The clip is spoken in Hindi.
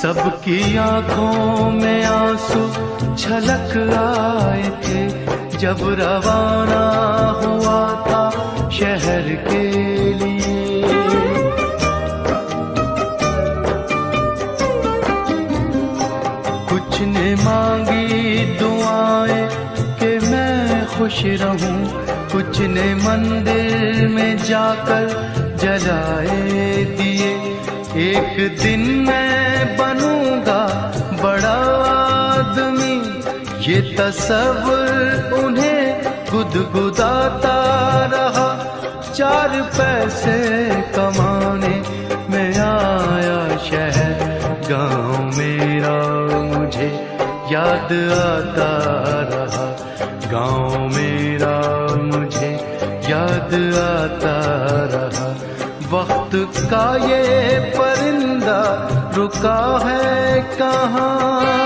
सबकी आंखों में आंसू छलक आए थे जब रवाना हुआ था शहर के लिए। कुछ ने मांगी दुआएं कि मैं खुश रहूं, कुछ ने मंदिर में जाकर जलाए दिए। एक दिन मैं बनूंगा बड़ा आदमी, ये तसव्वुर उन्हें गुदगुदाता रहा। 4 पैसे कमाने में आया शहर, गांव मेरा मुझे याद आता रहा। गांव मेरा मुझे याद आता रहा। वक्त का ये परिंदा रुका है कहाँ,